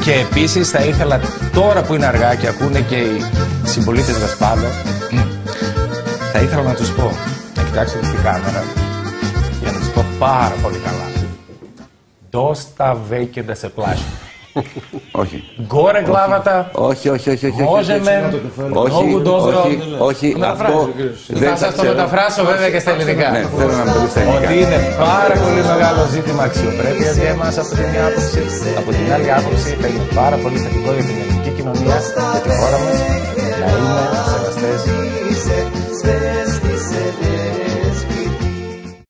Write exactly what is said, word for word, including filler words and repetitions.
Και επίσης θα ήθελα τώρα που είναι αργά και ακούνε και οι συμπολίτες μας πάνω, θα ήθελα να τους πω, να κοιτάξετε στην κάμερα για να τους πω πάρα πολύ καλά. Dosta vekenda se plaši. Όχι. Γκόρε γκλάβατα. Όχι, όχι, όχι. Μόζεμε. Όχι, όχι, όχι. Αυτό θα σας το μεταφράσω βέβαια και στα ελληνικά. Ναι, θέλω να το πεις στα ελληνικά. Ότι είναι πάρα πολύ μεγάλο ζήτημα αξιοπρέπειας για εμάς από την μια άποψη. Από την άλλη άποψη θα είναι πάρα πολύ θετικό για την ελληνική κοινωνία, για τη χώρα μας, να είναι σεβαστές